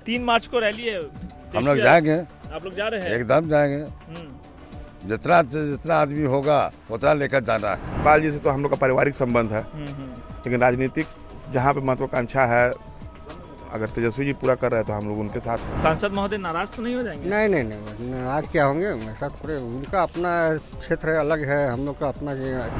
3 मार्च को रैली है, हम लोग जाएंगे। आप लोग जा रहे हैं? एकदम जाएंगे। जितना आदमी होगा उतना लेकर जाना है। पाल जी से तो हम लोग का पारिवारिक संबंध है, लेकिन राजनीतिक जहाँ पे महत्वाकांक्षा है, अगर तेजस्वी जी पूरा कर रहे हैं तो हम लोग उनके साथ हैं। सांसद महोदय नाराज तो नहीं हो जाएंगे? नहीं, नाराज क्या होंगे, ऐसा थोड़े, उनका अपना क्षेत्र अलग है, हम लोग का अपना।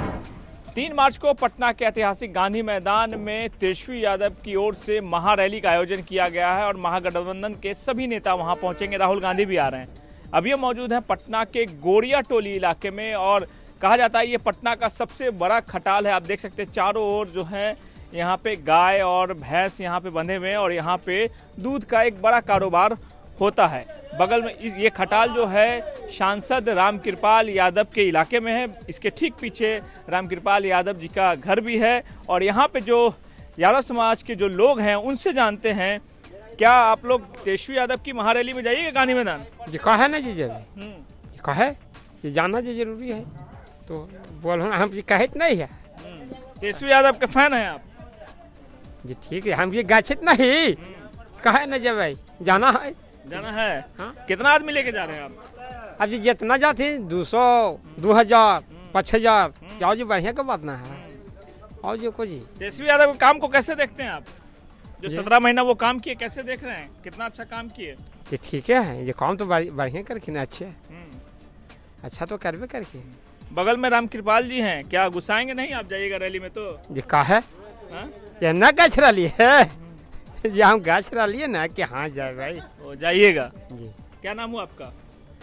3 मार्च को पटना के ऐतिहासिक गांधी मैदान में तेजस्वी यादव की ओर से महारैली का आयोजन किया गया है और महागठबंधन के सभी नेता वहां पहुंचेंगे। राहुल गांधी भी आ रहे हैं। अब ये मौजूद है पटना के गोरिया टोली इलाके में और कहा जाता है ये पटना का सबसे बड़ा खटाल है। आप देख सकते हैं चारों ओर जो है यहाँ पे गाय और भैंस यहाँ पे बंधे हुए हैं और यहाँ पे दूध का एक बड़ा कारोबार होता है। बगल में ये खटाल जो है सांसद रामकृपाल यादव के इलाके में है। इसके ठीक पीछे रामकृपाल यादव जी का घर भी है और यहाँ पे जो यादव समाज के जो लोग हैं उनसे जानते हैं। क्या आप लोग तेजस्वी यादव की महारैली में जाइएगा गांधी मैदान? जी कहा है ना जी, कहे ये जाना जी जरूरी है, तो बोलो हम जी कहे नहीं है। तेजस्वी यादव के फैन हैं आप? जी ठीक है, हम ये गाछित नहीं कहे न जब जाना है। हाँ? कितना आदमी लेके जा रहे हैं आप? अब जी जितना जाते 200, 2000, 5000 जाओ जी, बढ़िया का बात ना है। और जो को जी तेजस्वी यादव के काम को कैसे देखते हैं आप? जो 17 महीना वो काम किए, कैसे देख रहे हैं? कितना अच्छा काम किए? जी ठीक है, ये काम तो बढ़िया करके ना, अच्छे अच्छा तो करबे करके। बगल में रामकृपाल जी हैं, क्या गुस्साएंगे नहीं आप जाइएगा रैली में? तो जी कहा है ये ना गाछ रही है, ये हम गाछ रही है ना कि हाँ जाए भाई, वो जाइएगा जी। क्या नाम हुआ आपका?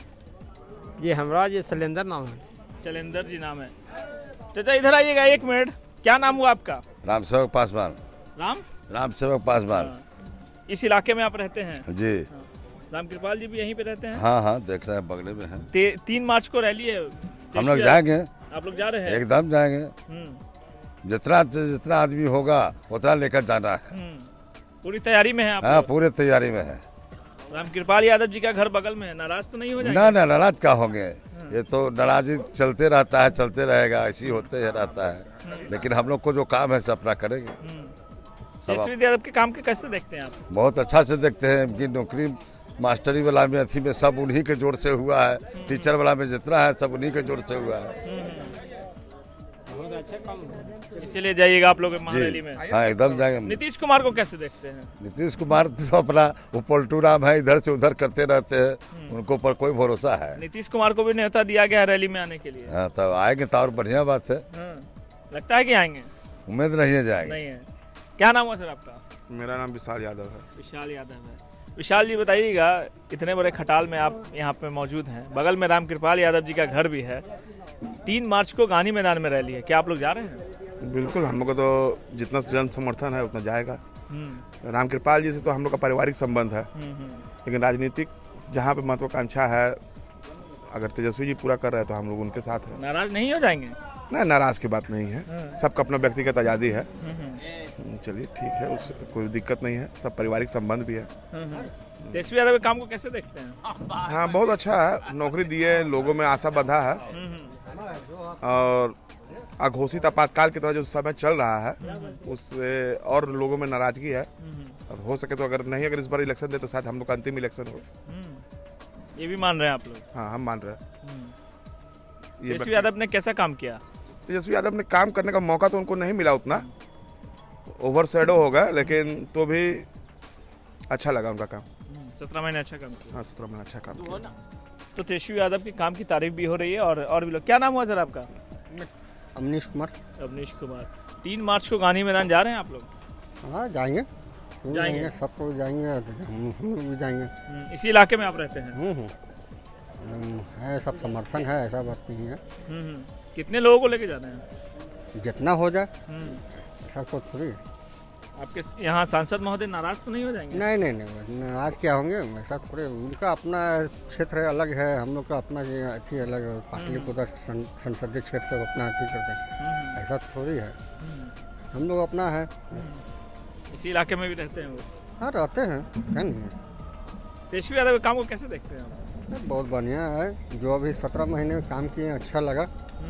ये हमारा ये शैलेंद्र नाम है। शैलेंद्र जी नाम है। चाचा इधर आइएगा 1 मिनट। क्या नाम हुआ आपका? रामसेवक पासवान। रामसेवक पासवान। इस इलाके में आप रहते हैं? जी। रामकृपाल जी भी यहीं पे रहते हैं? हाँ देख रहे हैं, बगले में है। 3 मार्च को रैली है, हम लोग जाएंगे। आप लोग जा रहे हैं? एकदम जाएंगे। जितना आदमी होगा उतना लेकर जाना है। पूरी तैयारी में है आप? हाँ, पूरी तैयारी में है। रामकृपाल यादव जी का घर बगल में है, नाराज तो नहीं हो जाएंगे? ना नाराज क्या होंगे, ये तो नाराजी चलते रहता है, चलते रहेगा, ऐसी होते रहता है। लेकिन हम लोग को जो काम है अपना करेंगे। तेजस्वी यादव के काम के कैसे देखते हैं आप? बहुत अच्छा से देखते हैं। इनकी नौकरी मास्टरी वाला में अथी में सब उन्हीं के जोर से हुआ है, टीचर वाला में जितना है सब उन्हीं के जोर से हुआ है। इसीलिए जाइएगा आप लोग महारैली में? हाँ एकदम जाएंगे। नीतीश कुमार को कैसे देखते हैं? नीतीश कुमार तो अपना वो पलटू राम है, इधर से उधर करते रहते हैं, उनको पर कोई भरोसा है। नीतीश कुमार को भी न्योता दिया गया है रैली में आने के लिए। हाँ तो आएंगे तो और बढ़िया बात है। लगता है कि आएंगे? उम्मीद नहीं है जाएंगे। नहीं है। क्या नाम हुआ सर आपका? मेरा नाम विशाल यादव है। विशाल यादव है। विशाल जी बताइएगा, इतने बड़े खटाल में आप यहाँ पे मौजूद हैं, बगल में रामकृपाल यादव जी का घर भी है। 3 मार्च को गांधी मैदान में रैली है, क्या आप लोग जा रहे हैं? बिल्कुल, हम लोग को तो जितना जन समर्थन है उतना जाएगा। रामकृपाल जी से तो हम लोग का पारिवारिक संबंध है, लेकिन राजनीतिक जहाँ पे महत्वाकांक्षा है, अगर तेजस्वी जी पूरा कर रहे हैं तो हम लोग उनके साथ हैं। नाराज नहीं हो जाएंगे? नहीं, नाराज की बात नहीं है, सबका अपना व्यक्तिगत आज़ादी है। चलिए ठीक है, उस कोई दिक्कत नहीं है, सब पारिवारिक संबंध भी है। तेजस्वी यादव के काम को कैसे देखते हैं? हाँ बहुत अच्छा है, नौकरी दिए, लोगों में आशा बंधा है और अघोषित आपातकाल की तरह जो समय चल रहा है उससे और लोगों में नाराजगी है। अब हो सके तो अगर इस बार इलेक्शन दे तो शायद हम लोग का अंतिम इलेक्शन हो। ये भी मान रहे हैं आप लोग? हाँ हम मान रहे हैं। तेजस्वी यादव ने कैसा काम किया? तेजस्वी यादव ने काम करने का मौका तो उनको नहीं मिला, उतना ओवरशैडो होगा, लेकिन तो भी अच्छा लगा उनका काम। 17 महीने अच्छा काम किया। हाँ 17 महीने अच्छा काम किया। तो तेजस्वी यादव के काम की तारीफ भी हो रही है और भी लोग। क्या नाम हुआ सर आपका? अवनीश कुमार। 3 मार्च को गांधी मैदान जा रहे हैं आप लोग? हाँ जाएंगे, सब लोग जाएंगे, हम लोग भी जाएंगे। इसी इलाके में आप रहते हैं? है, सब समर्थन है, ऐसा बात नहीं है। कितने लोगों को लेके जाना है? जितना हो जाए, ऐसा तो थोड़ी। आपके यहाँ सांसद महोदय नाराज तो नहीं हो जाएंगे? नहीं, नाराज क्या होंगे, ऐसा थोड़े, उनका अपना क्षेत्र अलग है, हम लोग का अपना अथी अलग है, पाटलिपुत्र संसदीय क्षेत्र से अपना अथी करते हैं, ऐसा थोड़ी है। हम लोग अपना है। इसी इलाके में भी रहते हैं वो? हाँ रहते हैं, क्या नहीं है। तेजस्वी यादव के काम को कैसे देखते हैं आप? बहुत बढ़िया है, जो अभी 17 महीने में काम किए अच्छा लगा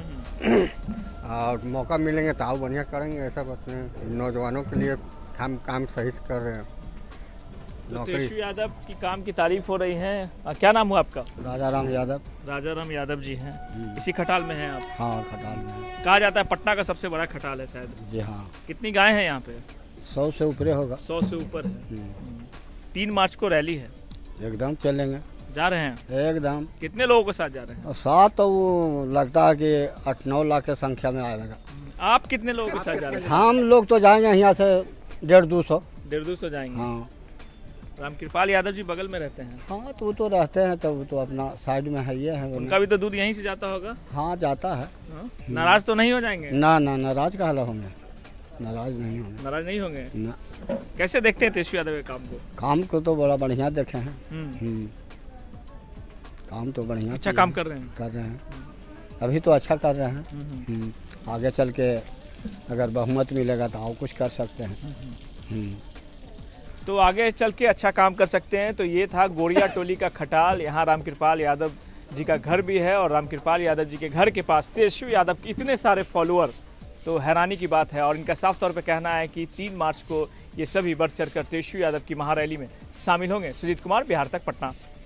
और मौका मिलेंगे तो और बढ़िया करेंगे, ऐसा बात नहीं। नौजवानों के लिए काम सही से कर रहे हैं। नौकरी। तेजस्वी यादव की काम की तारीफ हो रही है। क्या नाम हुआ आपका? राजा राम यादव। राजा राम यादव जी हैं, इसी खटाल में हैं आप? हाँ, खटाल में है। कहा जाता है पटना का सबसे बड़ा खटाल है शायद। जी हाँ। कितनी गाय हैं यहाँ पे? 100 से ऊपर होगा। 100 से ऊपर है। 3 मार्च को रैली है, एकदम चलेंगे। जा रहे हैं? एकदम। कितने लोगों के साथ जा रहे हैं? और साथ तो वो लगता है कि 8-9 लाख की संख्या में आएगा। आप कितने लोगों के साथ जा रहे हैं? हम लोग तो जाएंगे यहाँ से 150-200। 150 जाएंगे। हाँ। रामकृपाल यादव जी बगल में रहते हैं। हाँ, तो वो तो रहते हैं, तो वो तो अपना साइड में है, ये है। उनका भी तो दूध यहीं से जाता होगा। हाँ, जाता है। हाँ? नाराज तो नहीं हो जाएंगे? ना ना, नाराज कहाँ होंगे, नाराज नहीं होंगे। नाराज नहीं होंगे ना। कैसे देखते हैं तेजस्वी यादव के काम को? काम को तो बड़ा बढ़िया देखे हैं। हम्म। काम तो बढ़िया अच्छा किए काम हैं, कर रहे हैं। कर रहे हैं। अभी तो अच्छा कर रहे हैं। आगे चल के अगर बहुमत मिलेगा तो और कुछ कर सकते हैं। तो आगे चल के अच्छा काम कर सकते हैं। तो ये था गोरिया टोली का खटाल। यहाँ रामकृपाल यादव जी का घर भी है और रामकृपाल यादव जी के घर के पास तेजस्वी यादव के इतने सारे फॉलोअर, तो हैरानी की बात है। और इनका साफ तौर पे कहना है कि 3 मार्च को ये सभी बढ़ चढ़ कर तेजस्वी यादव की महारैली में शामिल होंगे। सुजीत कुमार, बिहार तक, पटना।